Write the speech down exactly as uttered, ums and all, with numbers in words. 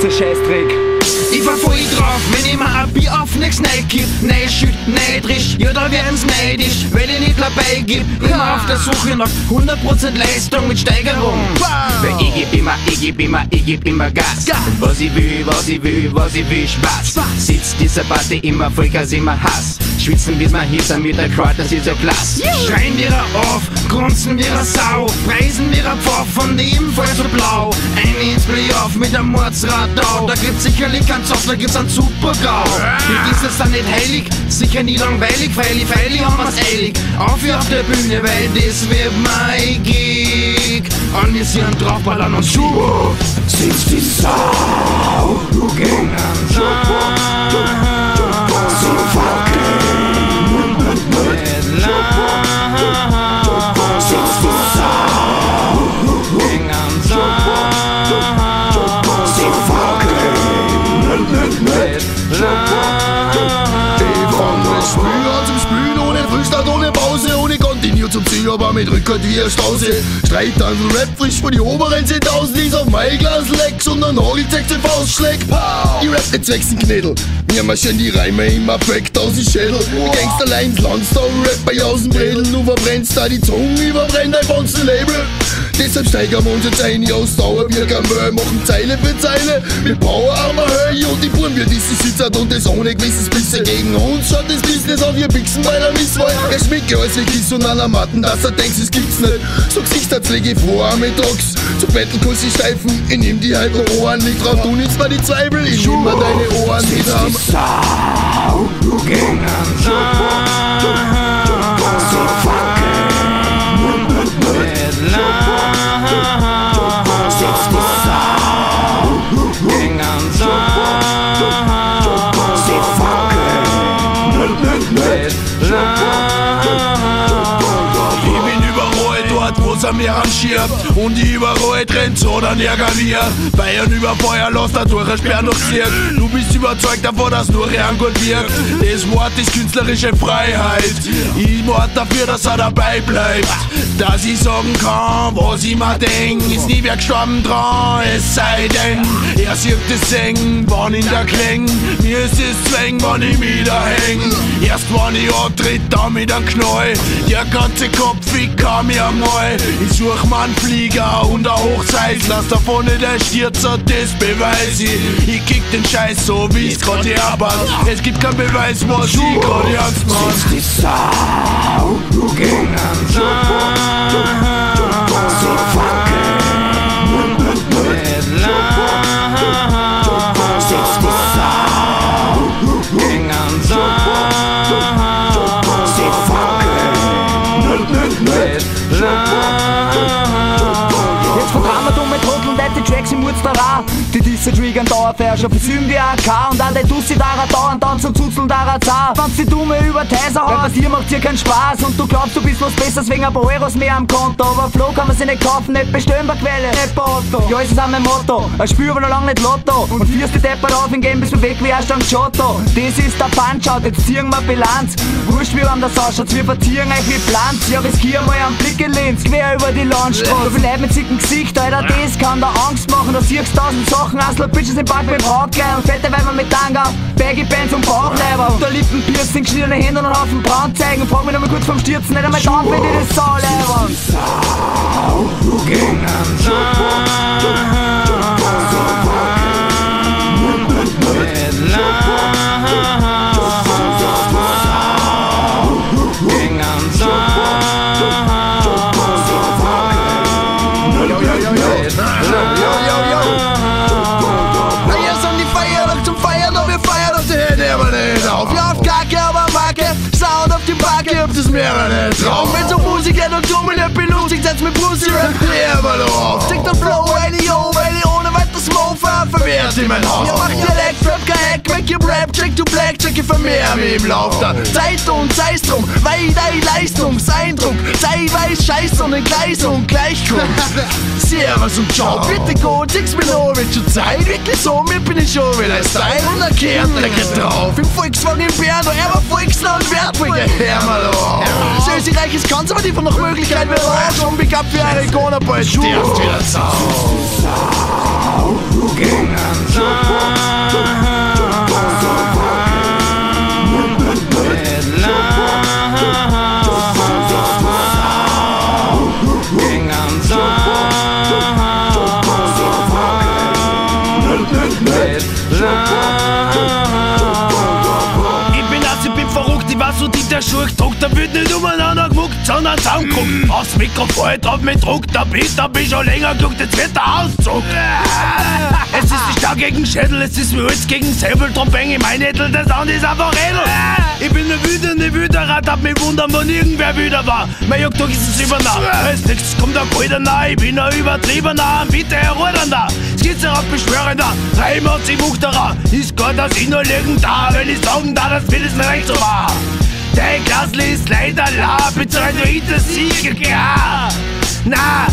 dieser Scheißdreck. Ich fahr voll drauf, wenn ich mir ein Bier auf nix nein gib. Nein schütt, neidrisch, ja da werden's neidisch, weil ich nicht dabei gib. Immer auf der Suche nach hundert Prozent Leistung mit Steigerung. Weil ich geb immer, ich geb immer, ich geb immer Gas. Und was ich will, was ich will, was ich will, Spaß. Sitzt dieser Party immer Vollgas, immer Hass. Schwitzen bis man hisser mit der Crowd, das ist ja klasse. Schreien wir auf, grunzen wir a Sau, preisen wir a Pfaff und ebenfalls so blau. Ein ins Playoff mit einem Mordsradau, da gibt's sicherlich kein Zoff, da gibt's ein Super-GAU. Mir ist es dann nicht heilig, sicher nie langweilig, freilich, freilich haben wir's eilig. Auf wie auf der Bühne, weil das wird mein Gig. Anvisieren, draufballern und Schuh. Sitzt die Sau, du gegen an ohne Pause, ohne Continue zum Ziel, aber mit Rückhalt wie ein Stausee. Streit an Rap frisch von die oberen zehntausend, die auf mein Glas lecks und ein Nageltext den Faust schlägt. Ich rap nicht zwecks den Knädel, mir marschieren die Reime immer perfekt aus den Schädel. Wow. Gangsterlines, Landstar, Rap bei Außenbredel, du verbrennst da die Zunge, überbrennt dein ganzes Label. Deshalb steigern wir uns jetzt ein, aus Dauer wir kein Müll, machen Zeile für Zeile mit Powerarmer Höhe und die Buren wir diese sitzert und das ohne gewisses Bisse. Gegen uns schaut das Business auf, wir pixen bei der Misswahl. Er schmeckt alles wie Kiss und an der Matten, dass er denkt, es gibt's nicht. So Gesichter lege ich vor, mit Drucks zu Battlecurse steifen. Ich nehm die halben Ohren nicht drauf, du nimmst mal die Zweifel, ich nehm mal deine Ohren nicht haben. Sau, du gegen an mir rangiert und die überall trennt so dann ärger wir. Bayern über Feuer lässt er durch ein Sperr noch zirkt. Du bist überzeugt davon, dass nur Rean gut wirkt. Das Wort ist künstlerische Freiheit. Ich warte dafür, dass er dabei bleibt. Dass ich sagen kann, was ich mir denk. Ist nie wer gestorben dran, es sei denn, er sieht das Singen, wann in der Kling. Mir ist es zwäng, wann ich wieder häng. Erst wann ich antritt, dann mit einem Knall. Der ganze Kopf, ich kann mir mal. Ich such mir einen Flieger und eine Hochzeit. Lass davon nicht ein Stürzer, das beweis ich. Ich kick den Scheiß so, wie ich's grad herbert. Es gibt keinen Beweis, was ich grad ernst mach. Sitzt die Sau, du gegen an Jetzt vertrauen wir dumme Trottel und die Tracks im Mutzterer. Die Disse triggern Dauerfärscher, versüben wie A K und an die Tussi daran dauern, dann zum Zuzeln daran zah. Wenn's die Dumme über Teiser haut, bei dir macht dir keinen Spaß und du glaubst, du bist was Besseres wegen ein paar Euros mehr am Konto. Aber Flow kann man sich nicht kaufen, nicht bestellen bei Quelle, nicht bei Otto. Ja, ist es auch mein Motto, ein Spiel aber noch lang nicht Lotto. Und führst die Deppert auf in Game, bist du weg wie ein Stand Giotto. Das ist der Punch-Out, jetzt ziehen wir Bilanz. Wurscht wie wann das ausschaut, wir partieren euch wie Planz. Ja, riskier mal einen Blick in Linz, quer über die Landstraße. So viel Leute mit sicken Gesicht, Alter, das kann da Angst machen. Da siehst du tausend Sachen, Asler Bitches im Park mit Brautkleid und fette Weiber mit Tanga, Baggy Pants und Bauchleiber. Und der Lippenpiercing, geschnittene Hände und einen Haufen Braunzeigen. Frag mich noch mal kurz vom Stürzen, nicht einmal da, wenn die das Sauleiber. Sau, du gegen an Gibt es mehrere drauf. Wenn so Musiker und dumme Lippe lustig, setz mit Pussy Rap Ja, mal auf. Stick den Flow, ready, yo, ready, ohne weiter Smoke verwehrt in mein Haus. Ihr macht Dialekt, Rap, kein Hack, make your Rap, check to black, check ich vermehr mich im Lauf der Zeit und sei's drum, weil dein Leistungseindruck, sei weiß, Scheiß und Entgleisung, Gleichgrund. Servus und ciao, bitte go, nix mir noch, wird schon Zeit, wirklich so, mir bin ich schon wieder Style und er kehrt, der geht drauf. Im Volkswagen im Berno, er war Volksland Wertbrücke, hör mal auf. Österreich ist konservativ und nach Möglichkeit wird auch schon Big Up für Arizona, bald stirbst wieder Sau. gegen so die der Schuh gedruckt, da wird nicht umeinander gemuckt, sondern zusammengeguckt. Mm. Aufs Mikrofon drauf mit Druck, da bist da bin ich schon länger geguckt, jetzt wird der Auszug. Yeah. Es ist die Stadt gegen Schädel, es ist wie Holz gegen Säbel, drum bäng ich mein Nettel, der Sound ist einfach Redel. Yeah. Ich bin ne wütende Wüterrat, hab mich wundern, wann irgendwer wieder war. Mein Jagdtag ist es übernah, yeah. Es nix, kommt der Kalter nah, ich bin ein übertriebener, bitte herunter. Skizzerat beschwörender, Heimat sie Wuchterer, ist Gott das ich nur liegen da, wenn ich sagen da, das will es mir recht so wahr. Dein Glasl ist leider la, bezahlt nur ich das Sieg, klar. Na,